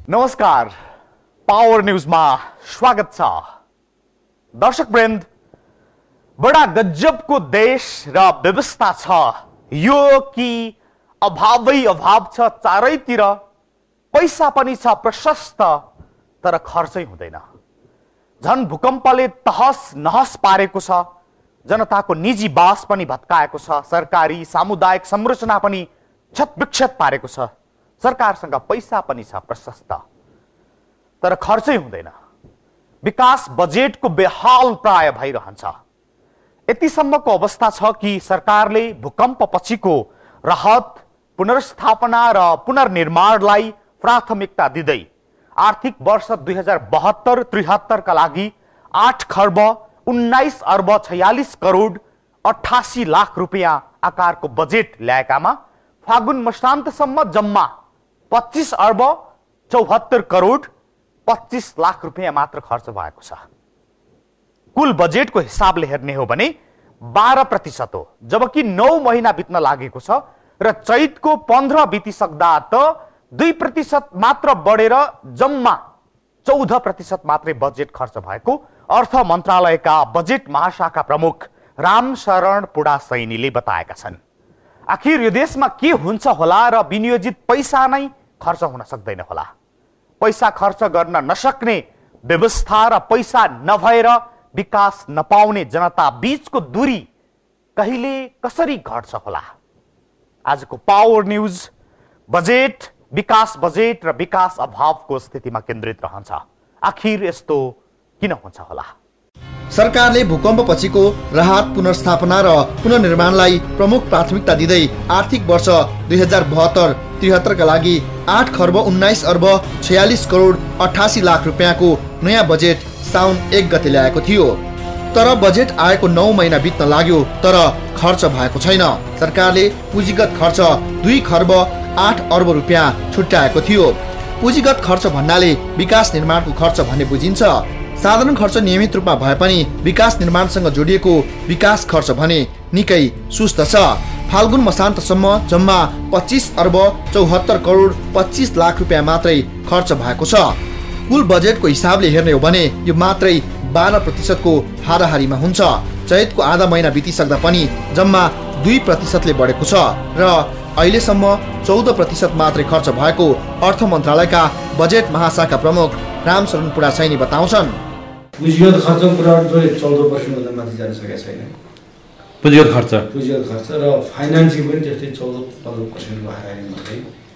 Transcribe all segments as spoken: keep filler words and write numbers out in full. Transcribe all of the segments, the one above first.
नमस्कार, पावर न्यूजमा स्वागत छ। दर्शकवृन्द, बडा गजबको देश र व्यवस्था छ यो कि अभावै अभाव छ चारैतिर, पैसा पनि छ प्रशस्त तर खर्चै हुँदैन। झन् भूकम्पले तहस नहस पारेको छ, जनताको निजी बास पनि भत्काएको छ, सरकारी सामुदायिक संरचना पनि क्षतविक्षत पारेको छ, सरकारसँग पैसा पनि छ प्रशस्त तर खर्चै हुँदैन। विकास बजेटको बेहाल प्राय भइरहन्छ। यतिसम्मको अवस्था छ कि सरकारले भूकम्प पछिको राहत, पुनर्स्थापना र पुनर्निर्माणलाई प्राथमिकता दिँदै आर्थिक वर्ष दुई हजार बहत्तर त्रिहत्तर का लागि आठ खर्ब उन्नाइस अर्ब छयालिस करोड अठासी लाख रुपियाँ आकारको बजेट ल्याएकामा फागुन मसान्तसम्म जम्मा पच्चीस अर्ब चौहत्तर करोड पच्चीस लाख रुपियाँ मात्र खर्च भएको छ। कुल बजेटको हिसाबले हेर्ने हो भने बाह्र प्रतिशत हो, जबकि नौ महिना बित्न लागेको छ र चैतको पन्ध्र बितिसक्दा त दुई प्रतिशत मात्र बढेर जम्मा चौध प्रतिशत मात्रै बजेट खर्च भएको अर्थ मन्त्रालयका बजेट महाशाखा प्रमुख रामशरण पुडासैनीले बताएका छन्। आखिर यो देशमा के हुन्छ होला र विनियोजित पैसा नै खर्च हुन सक्दैन होला? पैसा खर्च गर्न नसक्ने व्यवस्था र पैसा नभएर विकास नपाउने जनता बीचको दूरी कहिले कसरी घट्छ होला? आजको पावर न्यूज बजेट, विकास बजेट र विकास अभावको स्थितिमा केन्द्रित रहन्छ। आखिर यस्तो किन हुन्छ होला? सरकारले भूकम्प पछिको राहत, पुनर्स्थापना र पुनर्निर्माणलाई प्रमुख प्राथमिकता दिँदै आर्थिक वर्ष दुई हजार बहत्तर त्रिहत्तर का लागि आठ खर्ब उन्नाइस अर्ब छयालिस करोड अठासी लाख रुपियाँको नयाँ बजेट साउन एक गते ल्याएको थियो। तर बजेट आएको नौ महिना बित्न लाग्यो तर खर्च भएको छैन। सरकारले पुँजीगत खर्च दुई खर्ब आठ अर्ब रुपियाँ छुट्याएको थियो। पुँजीगत खर्च भन्नाले विकास निर्माणको खर्च भन्ने बुझिन्छ। साधारण खर्च नियमित रूपमा भए पनि विकास निर्माणसँग जोडिएको विकास खर्च भने निकै सुस्त छ। फाल्गुन मसान्तसम्म जम्मा पच्चीस अर्ब चौहत्तर करोड पच्चीस लाख रुपियाँ मात्रै खर्च भएको छ। कुल बजेटको हिसाबले हेर्ने हो भने यो मात्रै बाह्र प्रतिशतको हाराहारीमा हुन्छ। चैतको आधा महिना बितिसक्दा पनि जम्मा दुई प्रतिशतले बढेको छ र अहिलेसम्म चौध प्रतिशत मात्रै खर्च भएको अर्थ मन्त्रालयका बजेट महाशाखा प्रमुख रामशरण पुडासैनी बताउँछन्। पुँजीगत खर्चको कुरा जसले चौध पर्सेन्टभन्दा माथि जान सकेका छैन। पुँजीगत खर्च पुँजीगत खर्च र फाइनेन्सिङ पनि त्यस्तै चौध पन्ध्र पर्सेन्टको हाराहारीमा मात्रै।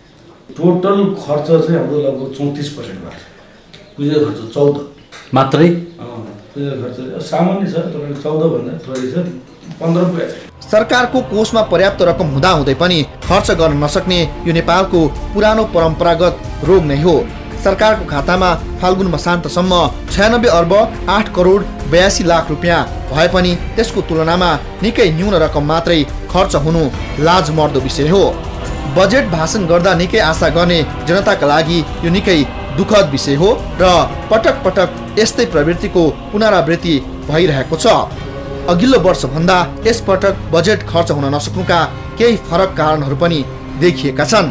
टोटल खर्च चाहिँ हाम्रो लगभग चौतिस पर्सेन्ट भएको छ। पुँजीगत खर्च चौध मात्रै। पुँजीगत खर्च सामान्य छ, तर चौध भन्दा थोरै छ, पन्ध्र पुगेको छ। सरकारको कोषमा पर्याप्त रकम हुँदा हुँदै पनि खर्च गर्न नसक्ने यो नेपालको पुरानो परम्परागत रोग नै हो। सरकारको खातामा फाल्गुन मसान्तसम्म छयानब्बे अर्ब आठ करोड बयासी लाख रुपियाँ भए पनि त्यसको तुलनामा निकै न्यून रकम मात्रै खर्च हुनु लाज मर्दो विषय हो। बजेट भाषण गर्दा निकै आशा गर्ने जनताका लागि यो निकै दुःखद विषय हो र पटक पटक यस्तै प्रवृत्तिको पुनरावृत्ति भइरहेको छ। अघिल्लो वर्ष भन्दा यस पटक बजेट खर्च हुन नसक्नुका केही फरक कारणहरू पनि देखिएका छन्।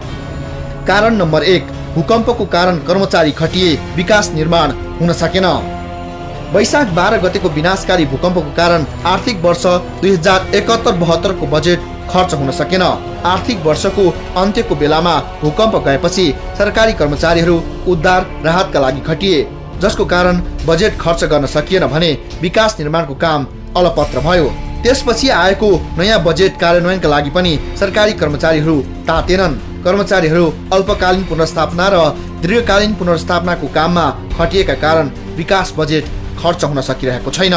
कारण नम्बर एक, भूकम्पको कारण कर्मचारी खटिए, विकास निर्माण हुन सकेन। वैशाख बाह्र गतेको विनाशकारी भूकम्पको कारण आर्थिक वर्ष दुई हजार एकहत्तर बहत्तरको बजेट खर्च हुन सकेन। आर्थिक वर्षको अन्त्यको बेलामा भूकम्प गएपछि सरकारी कर्मचारीहरू उद्धार राहतका लागि खटिए, जसको कारण बजेट खर्च गर्न सकिएन भने विकास निर्माणको काम अलपत्र भयो। त्यसपछि आएको नयाँ बजेट कार्यान्वयनका लागि पनि सरकारी कर्मचारीहरू तातेनन्। कर्मचारीहरू अल्पकालीन पुनर्स्थापना र दीर्घकालीन पुनर्स्थापनाको काममा खटिएका कारण विकास बजेट खर्च हुन सकिरहेको छैन।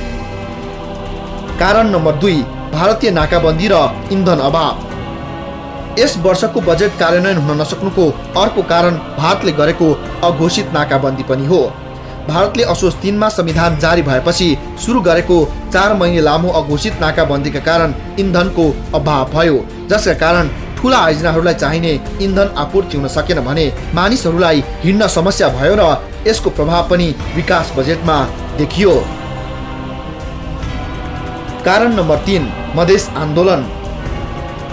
कारण नम्बर दुई, भारतीय नाकाबन्दी र इन्धन अभाव। यस वर्षको बजेट कार्यान्वयन हुन नसक्नुको अर्को कारण भारतले गरेको अघोषित नाकाबन्दी पनि हो। भारतले असोज तीनमा संविधान जारी भएपछि सुरु गरेको चार महिने लामो अघोषित नाकाबन्दीका कारण इन्धनको अभाव भयो, जसका कारण ठूला आयोजनाहरूलाई चाहिने इन्धन आपूर्ति हुन सकेन भने मानिसहरूलाई हिँड्न समस्या भयो र यसको प्रभाव पनि विकास बजेटमा देखियो। कारण नम्बर तीन, मधेस आन्दोलन।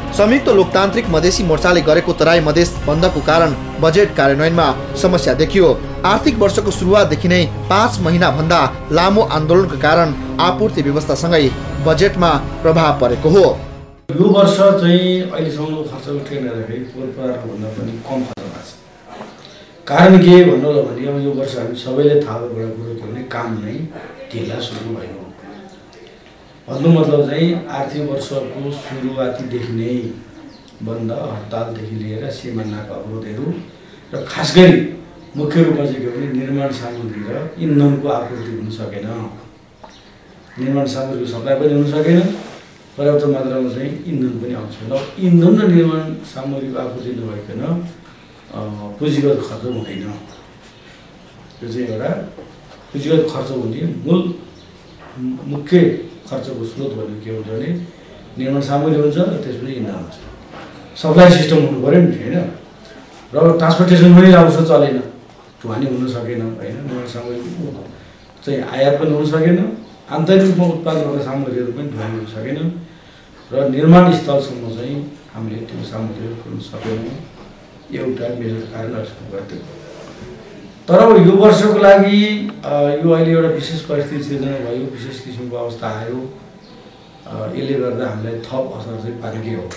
संयुक्त लोकतान्त्रिक मधेसी मोर्चाले गरेको तराई मधेस बन्दको कारण बजेट कार्यान्वयनमा समस्या देखियो। आर्थिक वर्षको सुरुवातदेखि नै पाँच महिना भन्दा लामो आन्दोलनका कारण आपूर्ति व्यवस्थासँगै बजेटमा प्रभाव परेको हो। यो वर्ष चाहिँ अहिलेसम्मको खर्चको ट्रेन्ड हेर्दाखेरि पूर्वको भन्दा पनि कम खर्च भएको छ। कारण के भन्नु होला भने अब यो वर्ष हामी सबैले थाहा भएको कुरो के भने काम नै ढिला सुरु भयो। भन्नु मतलब चाहिँ आर्थिक वर्षको सुरुवातीदेखि नै बन्द हडतालदेखि लिएर सीमा नाका अवरोधहरू र खास गरी मुख्य रूपमा चाहिँ के भने निर्माण सामग्री र इन्धनको आपूर्ति हुन सकेन। निर्माण सामग्रीको सप्लाई पनि हुन सकेन, पर्याप्त मात्रामा चाहिँ इन्धन पनि आउँछ। र इन्धन र निर्माण सामग्रीको आपूर्ति नभइकन पुँजीगत खर्च हुँदैन। यो चाहिँ एउटा पुँजीगत खर्च हुने मूल मुख्य खर्चको स्रोत भनेको के हुन्छ भने निर्माण सामग्री हुन्छ र त्यसपछि इन्धन हुन्छ। सप्लाई सिस्टम हुनु पऱ्यो नि होइन। र ट्रान्सपोर्टेसन पनि राम्रोसँग चलेन, ढुवानी हुन सकेन होइन। निर्माण सामग्री चाहिँ आयात पनि हुन सकेन, आन्तरिक रूपमा उत्पादन गर्ने सामग्रीहरू पनि ढुवानी हुन सकेन र निर्माण स्थलसम्म चाहिँ हामीले त्यो सामग्रीहरू पुर्याउन सकेनौँ। एउटा मेजर कारणहरू भयो। तर अब यो वर्षको लागि यो अहिले एउटा विशेष परिस्थिति सिर्जना भयो, विशेष किसिमको अवस्था आयो। यसले गर्दा हामीलाई थप असर चाहिँ पारेकै हो।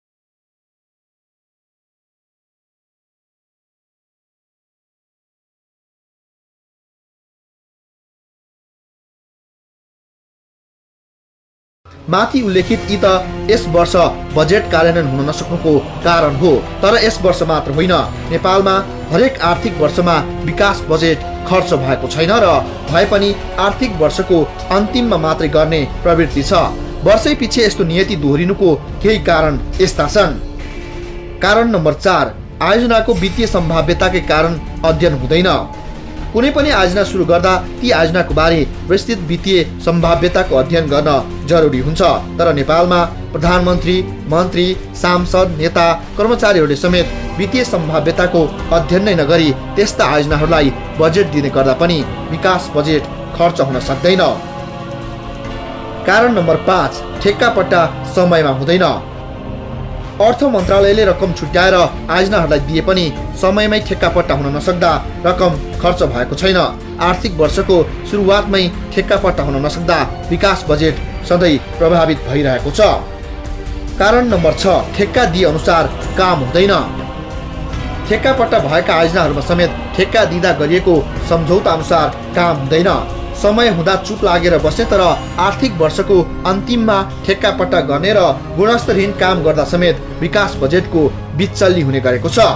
माथि उल्लेखित यी त यस वर्ष बजेट कार्यान्वयन हुन नसक्नुको कारण हो। तर यस वर्ष मात्र होइन, नेपालमा हरेक आर्थिक वर्षमा विकास बजेट खर्च भएको छैन र भए पनि आर्थिक वर्षको अन्तिममा मात्रै गर्ने प्रवृत्ति छ। वर्षै पछि यस्तो नियति दोहोरिनुको केही कारण यस्ता छन्। कारण नम्बर चार, आयोजनाको वित्तीय सम्भाव्यताकै कारण अध्ययन हुँदैन। कुनै पनि आयोजना सुरु गर्दा ती आयोजनाको बारे विस्तृत वित्तीय सम्भाव्यताको अध्ययन गर्न जरुरी हुन्छ। तर नेपालमा प्रधानमन्त्री, मन्त्री, सांसद, नेता, कर्मचारीहरूले समेत वित्तीय सम्भाव्यताको अध्ययन नै नगरी त्यस्ता आयोजनाहरूलाई बजेट दिने गर्दा पनि विकास बजेट खर्च हुन सक्दैन। कारण नम्बर पाँच, ठेक्का पट्टा समयमा हुँदैन। अर्थ मन्त्रालयले रकम छुट्याएर आयोजनाहरूलाई दिए पनि समयमै ठेक्का पट्टा हुन नसक्दा रकम खर्च भएको छैन। आर्थिक वर्षको सुरुवातमै ठेक्का पट्टा हुन नसक्दा विकास बजेट सधैँ प्रभावित भइरहेको छ। कारण नम्बर छ, ठेक्का दिए अनुसार काम हुँदैन। ठेक्का पट्टा भएका आयोजनाहरूमा समेत ठेक्का दिँदा गरिएको सम्झौता अनुसार काम हुँदैन। समय हुँदा चुप लागेर बस्ने तर आर्थिक वर्षको अन्तिममा ठेक्का पट्टा गर्ने र गुणस्तरहीन काम गर्दा समेत विकास बजेटको बिचल्ली हुने गरेको छ।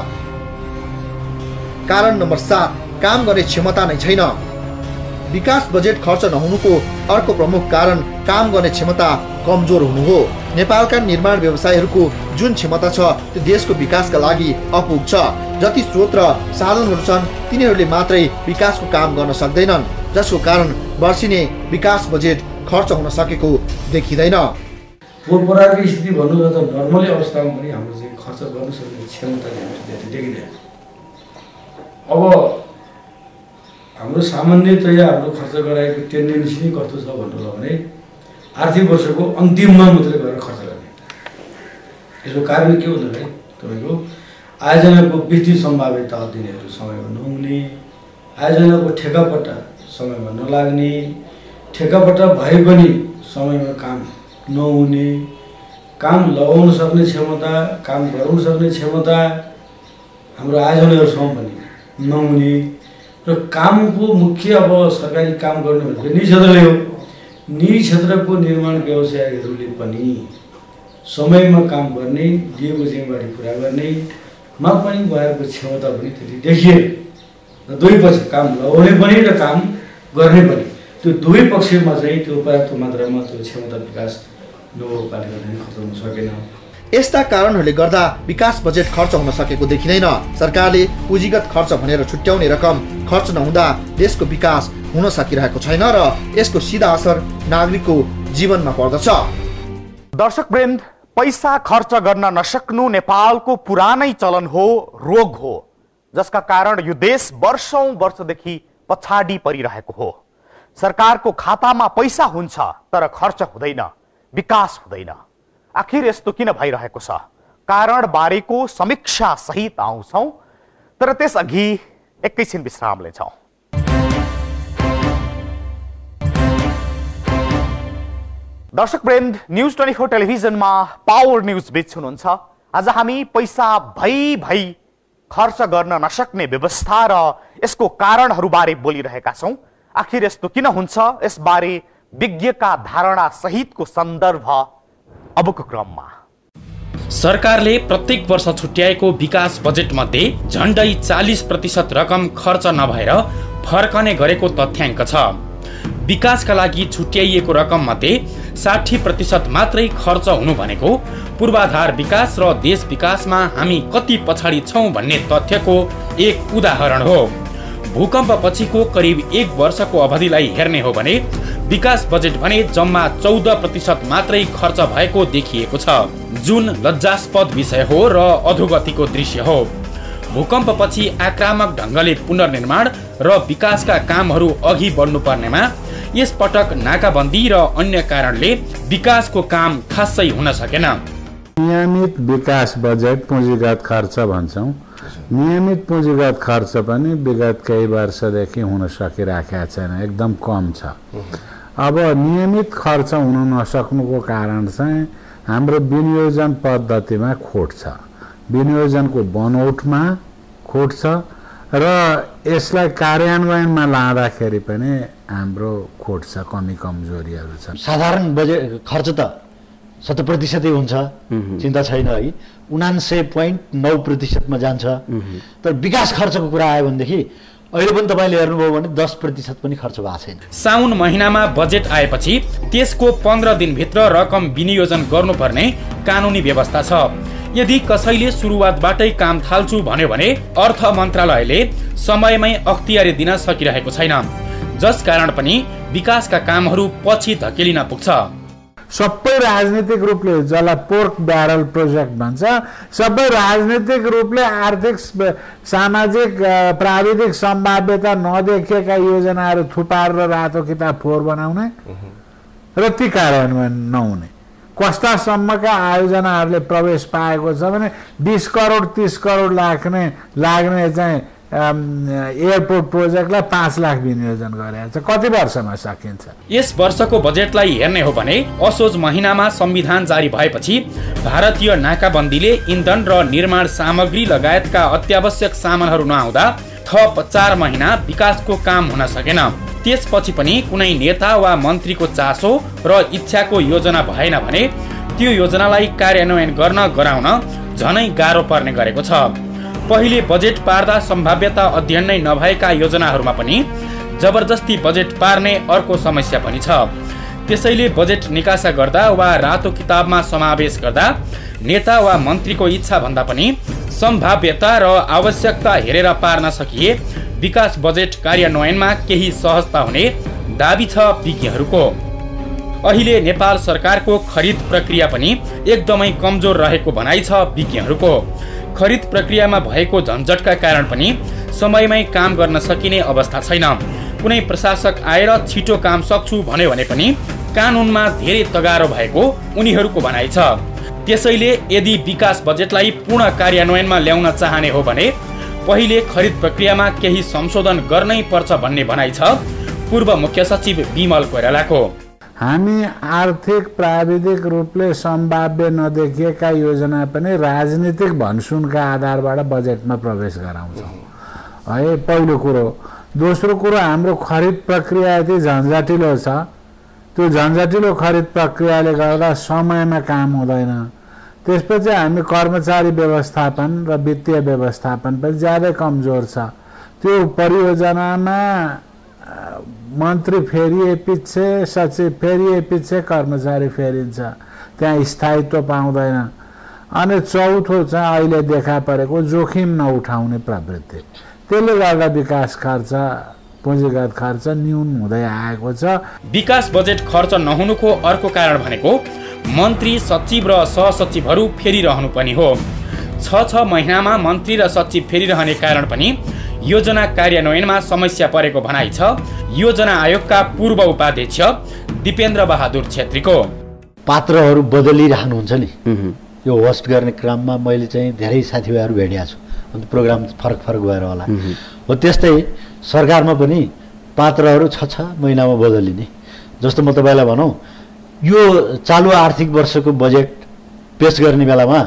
कारण नम्बर सात, काम गर्ने क्षमता नै छैन। विकास बजेट खर्च नहुनुको अर्को प्रमुख कारण काम गर्ने क्षमता कमजोर हुनु हो। नेपालका निर्माण व्यवसायीहरूको जुन क्षमता छ त्यो देशको विकासका लागि अपुग छ। जति स्रोत र साधनहरू छन् तिनीहरूले मात्रै विकासको काम गर्न सक्दैनन्, जसको कारण वर्षिने विकास बजेट खर्च हुन सकेको देखिँदैन। पोहोरको स्थिति भन्नु त नर्मली अवस्थामा पनि हाम्रो चाहिँ खर्च गर्न सक्ने क्षमता देखिँदैन। अब हाम्रो सामान्यतया हाम्रो खर्च गराएको टेन्डेन्सी नै कस्तो छ भन्नु हो भने आर्थिक वर्षको अन्तिममा मात्रै गएर खर्च गर्ने। यसको कारण के हो भने तपाईँको आयोजनाको वित्तीय सम्भाव्यता अध्ययनहरू समयमा नहुने, आयोजनाको ठेक्कापट्टा समयमा नलाग्ने, ठेक्कापट्टा भए पनि समयमा काम नहुने, काम लगाउन सक्ने क्षमता, काम गराउन सक्ने क्षमता हाम्रो आयोजनाहरूसम्म पनि नहुने र कामको मुख्य अब सरकारी काम गर्ने भनेको निजी क्षेत्रले हो। निजी क्षेत्रको निर्माण व्यवसायीहरूले पनि समयमा काम गर्ने, दिएको जिम्मेवारी पुरा गर्नेमा पनि उहाँहरूको क्षमता पनि त्यति देखिएन। र दुवै पक्ष काम लगाउने पनि र काम गर्ने पनि त्यो दुवै पक्षमा चाहिँ त्यो पर्याप्त मात्रामा त्यो क्षमता विकास नभएको कारणले गर्दा खर्च हुन सकेन। यस्ता कारणहरूले गर्दा विकास बजेट खर्च हुन सकेको देखिँदैन। सरकारले पुँजीगत खर्च भनेर छुट्याउने रकम खर्च नहुँदा देशको विकास हुन सकिरहेको छैन र यसको सिधा असर नागरिकको जीवनमा पर्दछ। दर्शकवृन्द, पैसा खर्च गर्न नसक्नु नेपालको पुरानै चलन हो, रोग हो, जसका कारण यो देश वर्षौं वर्षदेखि पछाडि परिरहेको हो। सरकारको खातामा पैसा हुन्छ तर खर्च हुँदैन, विकास हुँदैन। आखिर यस्तो किन भइरहेको छ? कारण बारेको समीक्षा सहित आउँछौं, तर त्यसअघि एकैछिन विश्राम लिन्छौं। दर्शकवृन्द, न्यूज ट्वेन्टी फोर टेलिभिजनमा पावर न्यूज बीच हुनुहुन्छ। आज हामी पैसा भई भई खर्च गर्न नसक्ने व्यवस्था र यसको कारणहरूबारे बोलिरहेका छौं। आखिर यस्तो किन हुन्छ, यसबारे विज्ञका धारणा सहितको सन्दर्भ अबको क्रममा। सरकारले प्रत्येक वर्ष छुट्याएको विकास बजेट मध्ये झण्डै चालीस प्रतिशत रकम खर्च नभएर फर्कने गरेको तथ्याङ्क छ। विकासका लागि छुट्याइएको रकम मध्ये साठी प्रतिशत मात्रै खर्च हुनु भनेको पूर्वाधार विकास र देश विकासमा हामी कति पछाडि छौं भन्ने तथ्यको एक उदाहरण हो। भूकम्प पछिको करिब एक वर्षको अवधिलाई हेर्ने हो भने विकास बजेट भने जम्मा चौध प्रतिशत मात्रै खर्च भएको देखिएको छ, जुन लज्जास्पद विषय हो र अधोगतिको दृश्य हो। भूकम्प पछि आक्रामक ढङ्गले पुनर्निर्माण र विकासका कामहरू अघि बढ्नुपर्नेमा यस पटक नाकाबन्दी र अन्य कारणले विकासको काम खासै हुन सकेन। नियमित विकास बजेट पुँजीगत खर्च भन्छौँ। नियमित पुँजीगत खर्च पनि विगत केही वर्षदेखि हुन सकिराखेका छैन, एकदम कम छ। अब नियमित खर्च हुन नसक्नुको कारण चाहिँ हाम्रो विनियोजन पद्धतिमा खोट छ, विनियोजनको बनौटमा खोट छ र यसलाई कार्यान्वयनमा लाँदाखेरि पनि हाम्रो खोट छ, कमी कमजोरीहरू छ। साधारण बजेट खर्च त शत प्रतिशतै हुन्छ, चिन्ता छैन है, उनान्सय पोइन्ट नौ प्रतिशतमा जान्छ। तर विकास खर्चको कुरा आयो भनेदेखि अहिले पनि तपाईँले हेर्नुभयो भने दस प्रतिशत पनि खर्च भएको छैन। साउन महिनामा बजेट आएपछि त्यसको पन्ध्र दिनभित्र रकम विनियोजन गर्नुपर्ने कानुनी व्यवस्था छ। यदि कसैले सुरुवातबाटै काम थाल्छु भन्यो भने अर्थ मन्त्रालयले समयमै अख्तियारी दिन सकिरहेको छैन, जस कारण पनि विकासका कामहरू पछि धकेलिन पुग्छ। सबै राजनीतिक रूपले, जसलाई पोर्क ब्यारल प्रोजेक्ट भन्छ, सबै राजनीतिक रूपले आर्थिक सामाजिक प्राविधिक सम्भाव्यता नदेखिएका योजनाहरू थुपारेर रातो किताब फोहोर बनाउने र ती कार्यान्वयन नहुने। कस्तासम्मका आयोजनाहरूले प्रवेश पाएको छ भने बीस करोड तीस करोड लाग्ने लाग्ने चाहिँ एयरपोर्ट प्रोजेक्टलाई पाँच लाख विनियोजन गरेको छ, कति वर्षमा सकिन्छ? यस वर्षको बजेटलाई हेर्ने हो भने असोज महिनामा संविधान जारी भएपछि भारतीय नाकाबन्दीले इन्धन र निर्माण सामग्री लगायतका अत्यावश्यक सामानहरू नआउँदा थप चार महिना विकासको काम हुन सकेन। त्यसपछि पनि कुनै नेता वा मन्त्रीको चासो र इच्छाको योजना भएन भने त्यो योजनालाई कार्यान्वयन गर्न गराउन झनै गाह्रो पर्ने गरेको छ। पहिले बजेट पार्दा सम्भाव्यता अध्ययन नै नभएका योजनाहरूमा पनि जबरजस्ती बजेट पार्ने अर्को समस्या पनि छ। त्यसैले बजेट निकासा गर्दा वा रातो किताबमा समावेश गर्दा नेता वा मन्त्रीको इच्छा भन्दा पनि सम्भाव्यता र आवश्यकता हेरेर पार्न सकिए विकास बजेट कार्यान्वयनमा केही सहजता हुने दाबी छ विज्ञहरूको। अहिले नेपाल सरकारको खरिद प्रक्रिया पनि एकदमै कमजोर रहेको भनाइ छ विज्ञहरूको। खरिद प्रक्रियामा भएको झन्झटका कारण पनि समयमै काम गर्न सकिने अवस्था छैन। कुनै प्रशासक आएर छिटो काम सक्छु भन्यो भने पनि कानुनमा धेरै तगारो भएको उनीहरूको भनाइ छ। त्यसैले यदि विकास बजेटलाई पूर्ण कार्यान्वयनमा ल्याउन चाहने हो भने पहिले खरिद प्रक्रियामा केही संशोधन गर्नै पर्छ भन्ने भनाइ छ पूर्व मुख्य सचिव विमल कोइरालाको। हामी आर्थिक प्राविधिक रूपले सम्भाव्य नदेखिएका योजना पनि राजनीतिक भन्सुनका आधारबाट बजेटमा प्रवेश गराउँछौँ है, पहिलो कुरो। दोस्रो कुरो, हाम्रो खरिद प्रक्रिया यति झन्झटिलो छ, त्यो झन्झटिलो खरिद प्रक्रियाले गर्दा समयमा काम हुँदैन। त्यसपछि हामी कर्मचारी व्यवस्थापन र वित्तीय व्यवस्थापन पनि ज्यादै कमजोर छ। त्यो परियोजनामा मन्त्री फेरिए पछि, सचिव फेरिए पछि कर्मचारी फेरिन्छ, त्यहाँ स्थायित्व पाउँदैन। अनि चौथो चाहिँ अहिले देखा परेको जोखिम नउठाउने प्रवृत्ति, त्यसले गर्दा विकास खर्च पुँजीगत खर्च न्यून हुँदै आएको छ। विकास बजेट खर्च नहुनुको अर्को कारण भनेको मन्त्री सचिव र सहसचिवहरू फेरिरहनु पनि हो। छ छ महिनामा मन्त्री र सचिव फेरिरहने कारण पनि योजना कार्यान्वयनमा समस्या परेको भनाइ छ योजना आयोगका पूर्व उपाध्यक्ष दिपेन्द्र बहादुर छेत्रीको। पात्रहरू बदलिरहनुहुन्छ नि यो होस्ट गर्ने क्रममा मैले चाहिँ धेरै साथीभाइहरू भेटेको छु अन्त प्रोग्राम फरक फरक भएर होला हो त्यस्तै सरकारमा पनि पात्रहरू छ छ महिनामा बदलिने जस्तो म तपाईँलाई भनौँ यो चालु आर्थिक वर्षको बजेट पेश गर्ने बेलामा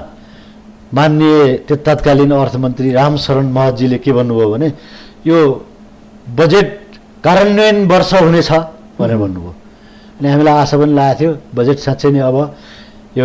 माननीय तत्कालीन अर्थमन्त्री रामशरण महतजीले के भन्नुभयो भने यो बजेट कार्यान्वयन वर्ष हुनेछ भनेर भन्नुभयो अनि हामीलाई आशा पनि लागेको थियो बजेट साँच्चै नै अब यो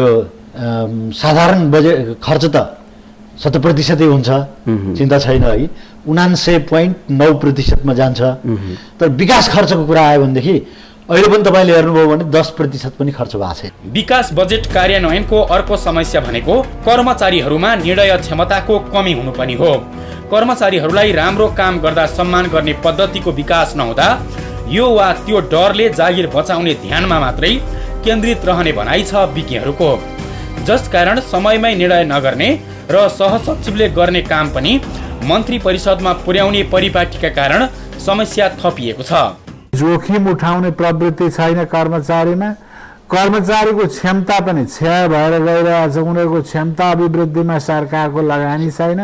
साधारण बजेट खर्च त शत प्रतिशतै हुन्छ चिन्ता छैन है उनान्सय पोइन्ट नौ प्रतिशतमा जान्छ तर विकास खर्चको कुरा आयो भनेदेखि अहिले पनि तपाईँले हेर्नुभयो भने दस प्रतिशत पनि खर्च भएको छैन। विकास बजेट कार्यान्वयनको अर्को समस्या भनेको कर्मचारीहरूमा निर्णय क्षमताको कमी हुनु पनि हो। कर्मचारीहरूलाई राम्रो काम गर्दा सम्मान गर्ने पद्धतिको विकास नहुँदा यो वा त्यो डरले जागिर बचाउने ध्यानमा मात्रै केन्द्रित रहने भनाइ छ विज्ञहरूको, जसकारण समयमै निर्णय नगर्ने र सहसचिवले गर्ने काम पनि मन्त्री परिषदमा पुर्याउने परिपाटीका कारण समस्या थपिएको छ। जोखिम उठाउने प्रवृत्ति छैन कर्मचारीमा, कर्मचारीको क्षमता पनि क्षय भएर गइरहेछ, उनीहरूको क्षमता अभिवृद्धिमा सरकारको लगानी छैन।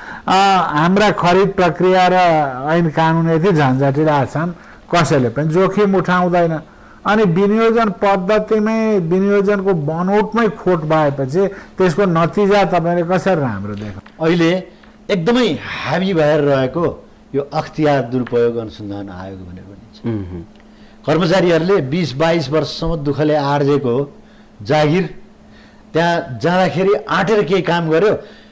हाम्रा खरिद प्रक्रिया र ऐन कानुन यति झन्झटिरहेका छन् कसैले पनि जोखिम उठाउँदैन अनि विनियोजन पद्धतिमै विनियोजनको बनोटमै खोट भएपछि त्यसको नतिजा तपाईँले कसरी राम्रो देख्नु? अहिले एकदमै हाबी भएर रहेको यो अख्तियार दुरुपयोग अनुसन्धान आयोग भनेर भनिन्छ। कर्मचारीहरूले बिस बाइस वर्षसम्म दुःखले आर्जेको जागिर त्यहाँ जाँदाखेरि आँटेर केही काम गर्यो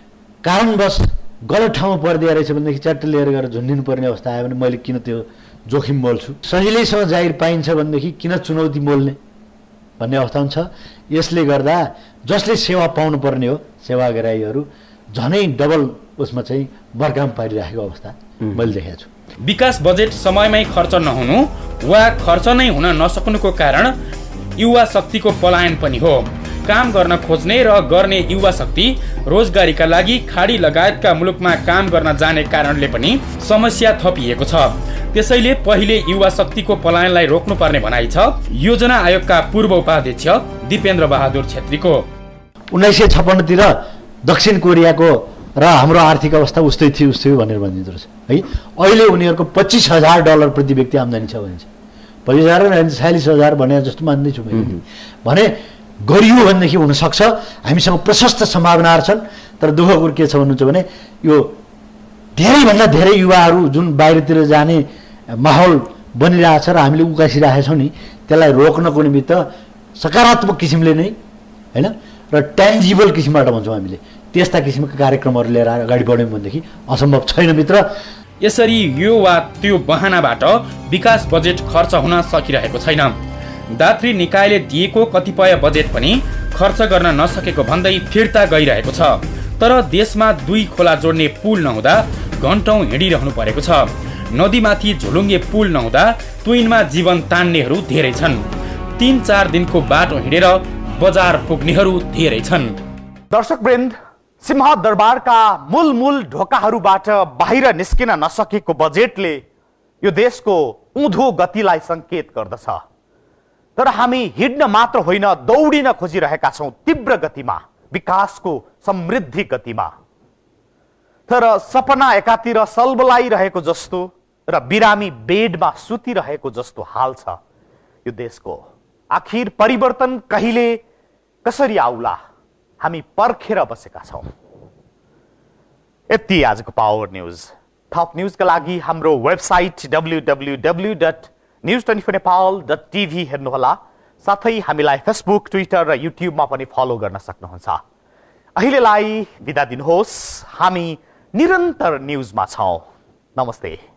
कारणवश गलत ठाउँमा परिदिए रहेछ भनेदेखि च्याट्ट लिएर गएर झुन्डिनु पर्ने अवस्था आयो भने मैले किन त्यो जोखिम मोल्छु? सजिलैसँग जागिर पाइन्छ भनेदेखि किन चुनौती मोल्ने भन्ने अवस्था हुन्छ। यसले गर्दा जसले सेवा पाउनु पर्ने हो सेवाग्राहीहरू झनै डबल उसमा चाहिँ बर्खाम पारिरहेको अवस्था मैले देखेको छु। विकास बजेट समयमै खर्च नहुनु वा खर्च नै हुन नसक्नुको कारण युवा शक्तिको पलायन पनि हो। काम गर्न खोज्ने र गर्ने युवा शक्ति रोजगारीका लागि खाडी लगायतका मुलुकमा काम गर्न जाने कारणले पनि समस्या थपिएको छ। त्यसैले पहिले युवा शक्तिको पलायनलाई रोक्नुपर्ने भनाइ छ योजना आयोगका पूर्व उपाध्यक्ष दिपेन्द्र बहादुर छेत्रीको। उन्नाइस सय छप्पन्नतिर दक्षिण कोरियाको र हाम्रो आर्थिक अवस्था उस्तै थियो उस्तै भनेर भनिँदो रहेछ है। अहिले उनीहरूको पच्चिस हजार डलर प्रति व्यक्ति आम्दानी छ भनिन्छ। पच्चिस हजार छयालिस हजार भने जस्तो मान्दैछु मैले भने गरियो भनेदेखि हुनसक्छ। हामीसँग प्रशस्त सम्भावनाहरू छन् तर दुःखको कुरो के छ भन्नुहुन्छ भने यो धेरैभन्दा धेरै युवाहरू जुन बाहिरतिर जाने माहौल बनिरहेछ र हामीले उकासिरहेका छौँ नि त्यसलाई रोक्नको निमित्त सकारात्मक किसिमले नै होइन र ट्यान्जिबल किसिमबाट भन्छौँ हामीले त्यस्ता किसिमका कार्यक्रमहरू लिएर अगाडि बढ्यौँ भनेदेखि असम्भव छैन मित्र। यसरी यो वा त्यो बहानाबाट विकास बजेट खर्च हुन सकिरहेको छैन। दात्री निकायले दिएको कतिपय बजेट पनि खर्च गर्न नसकेको भन्दै फिर्ता गइरहेको छ। तर देशमा दुई खोला जोड्ने पुल नहुँदा घन्टौं हिँडिरहनु परेको छ। नदीमाथि झुलुङ्गे पुल नहुँदा तुइनमा जीवन तान्नेहरू धेरै छन्। तीन चार दिनको बाटो हिँडेर बजार पुग्नेहरू धेरै छन्। दर्शकवृन्द, सिंहदरबारका मूल मूल ढोकाहरूबाट बाहिर निस्किन नसकेको बजेटले यो देशको उँधो गतिलाई संकेत गर्दछ। तर हामी हिँड्न मात्र होइन दौडिन खोजिरहेका छौं तीव्र गतिमा, विकासको समृद्धि गतिमा। तर सपना एकातिर सल्बलाइरहेको जस्तो र बिरामी बेडमा सुतिरहेको जस्तो हाल छ यो देशको। आखिर परिवर्तन कहिले कसरी आउला हामी पर्खेर बसेका छौं। यति आजको पावर न्यूज। थप न्यूजका लागि हाम्रो website W W W dot news twenty four Nepal dot TV हेर्नुहोला। साथै हामीलाई फेसबुक, ट्विटर र युट्युबमा पनि फलो गर्न सक्नुहुन्छ। अहिलेलाई बिदा दिनुहोस्। हामी निरन्तर न्यूजमा छौं। नमस्ते।